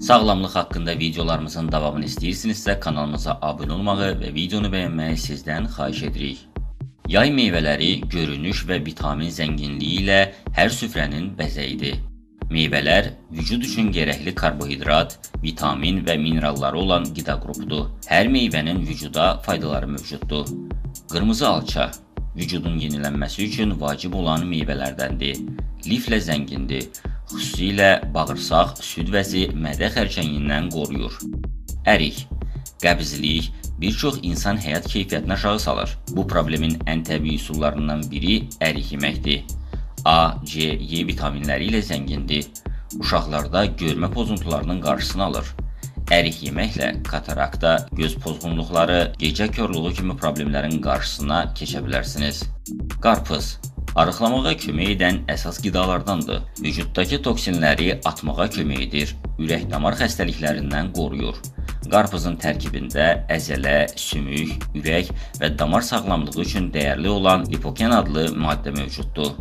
Sağlamlıq haqqında videolarımızın davamını istəyirsinizsə kanalımıza abunə olmağı və videonu bəyənməyi sizdən xahiş edirik. Yay meyvələri görünüş və vitamin zənginliyi ilə hər süfrənin bəzəyidir. Meyvələr vücud üçün gərəkli karbohidrat, vitamin və mineralları olan qida qrupudur. Hər meyvənin vücuda faydaları mövcuddur. Qırmızı alça vücudun yenilənməsi üçün vacib olan meyvələrdəndir. Liflə zəngindir. Xüsusilə bağırsaq, süd vəzi, mədə xərçəngindən qoruyur. Ərik, qəbzlik bir çox insan həyat keyfiyyətini aşağı salır. Bu problemin ən təbii üsullarından biri ərik yeməkdir. A, C, Y vitaminləri ilə zəngindir. Uşaqlarda görmə pozuntularının qarşısını alır. Ərik yeməklə katarakta, göz pozğunluqları, gecə körlüğü kimi problemlərin qarşısına keçə bilərsiniz. Qarpız arıqlamağa kömək edən əsas qidalardandır. Vücuddakı toksinləri atmağa kömək edir, ürək-damar xəstəliklərindən qoruyur. Qarpızın tərkibində əzələ, sümük, ürək və damar sağlamlığı üçün dəyərli olan lipoken adlı maddə mövcuddur.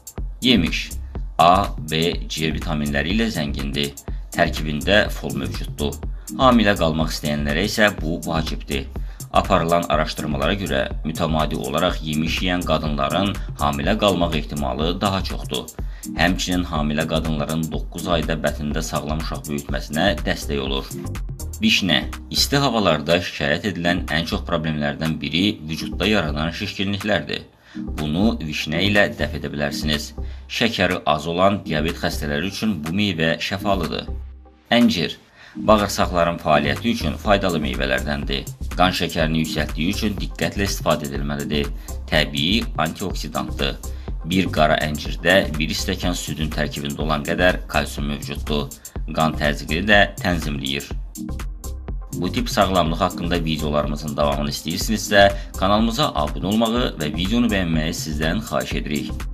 Yemiş A, B, C vitaminləri ilə zəngindir. Tərkibində fol mövcuddur. Hamilə qalmaq istəyənlərə isə bu vacibdir. Aparılan araşdırmalara görə mütəmadi olaraq yemiş yeyən qadınların hamilə qalmaq ehtimalı daha çoxdur. Həmçinin hamilə qadınların 9 ayda bətnində sağlam uşaq böyütməsinə dəstək olur. Vişnə isti havalarda şikayət edilən ən çox problemlərdən biri vücudda yaranan şişkinliklərdir. Bunu vişnə ilə dəf edə bilərsiniz. Şəkəri az olan diabet xəstələri üçün bu meyvə şəfalıdır. Əncir bağırsaqların fəaliyyəti üçün faydalı meyvələrdəndir. Qan şəkərini yüksəltdiyi üçün diqqətlə istifadə edilməlidir. Təbii antioksidantdır. Bir qara əncirdə 1 stəkan südün tərkibində olan qədər kalsium mövcuddur. Qan təzyiqini də tənzimləyir. Bu tip sağlamlıq haqqında videolarımızın davamını istəyirsinizsə kanalımıza abunə olmağı və videonu bəyənməyi sizdən xahiş edirik.